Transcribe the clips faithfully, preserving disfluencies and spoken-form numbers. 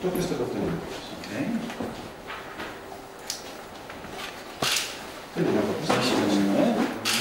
To jest tego w tym. Okay. Tyle na to zasilimy.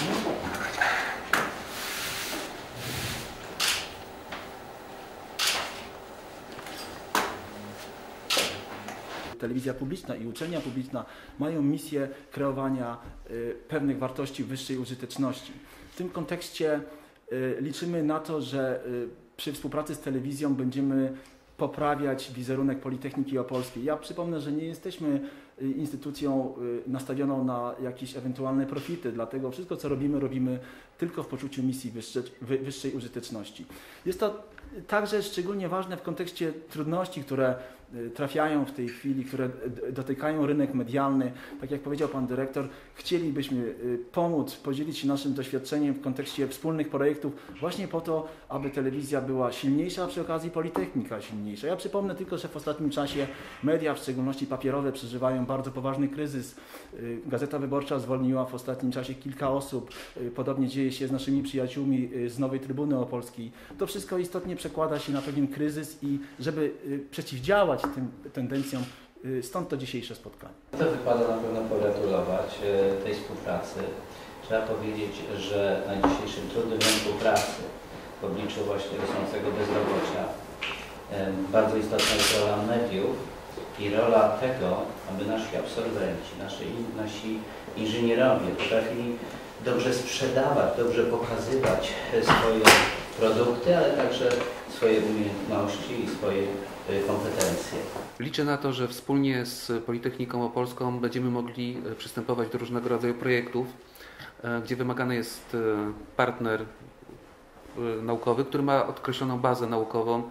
Telewizja publiczna i uczelnia publiczna mają misję kreowania y, pewnych wartości wyższej użyteczności. W tym kontekście y, liczymy na to, że y, przy współpracy z telewizją będziemy poprawiać wizerunek Politechniki Opolskiej. Ja przypomnę, że nie jesteśmy instytucją nastawioną na jakieś ewentualne profity, dlatego wszystko, co robimy, robimy tylko w poczuciu misji wyższej, wyższej użyteczności. Jest to także szczególnie ważne w kontekście trudności, które trafiają w tej chwili, które dotykają rynek medialny. Tak jak powiedział Pan Dyrektor, chcielibyśmy pomóc, podzielić się naszym doświadczeniem w kontekście wspólnych projektów właśnie po to, aby telewizja była silniejsza, a przy okazji Politechnika silniejsza. Ja przypomnę tylko, że w ostatnim czasie media, w szczególności papierowe, przeżywają bardzo poważny kryzys. Gazeta Wyborcza zwolniła w ostatnim czasie kilka osób. Podobnie dzieje się z naszymi przyjaciółmi z Nowej Trybuny Opolskiej. To wszystko istotnie przekłada się na pewien kryzys i żeby przeciwdziałać tym tendencjom, stąd to dzisiejsze spotkanie. To wypada na pewno pogratulować tej współpracy. Trzeba powiedzieć, że na dzisiejszym trudnym rynku pracy, w obliczu właśnie rosnącego bezrobocia, bardzo istotna jest rola mediów i rola tego, aby nasi absolwenci, nasi, nasi inżynierowie potrafili dobrze sprzedawać, dobrze pokazywać swoje produkty, ale także swoje umiejętności i swoje kompetencje. Liczę na to, że wspólnie z Politechniką Opolską będziemy mogli przystępować do różnego rodzaju projektów, gdzie wymagany jest partner naukowy, który ma określoną bazę naukową,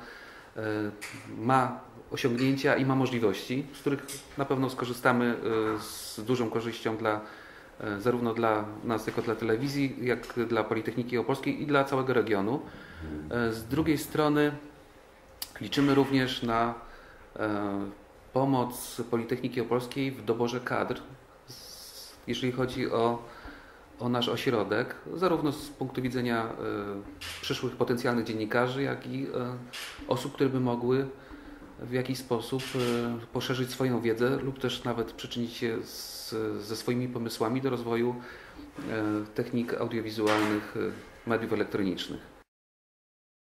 ma osiągnięcia i ma możliwości, z których na pewno skorzystamy z dużą korzyścią dla, zarówno dla nas jako dla telewizji, jak dla Politechniki Opolskiej i dla całego regionu. Z drugiej strony liczymy również na pomoc Politechniki Opolskiej w doborze kadr, jeżeli chodzi o, o nasz ośrodek, zarówno z punktu widzenia przyszłych potencjalnych dziennikarzy, jak i osób, które by mogły w jakiś sposób poszerzyć swoją wiedzę lub też nawet przyczynić się z, ze swoimi pomysłami do rozwoju technik audiowizualnych, mediów elektronicznych.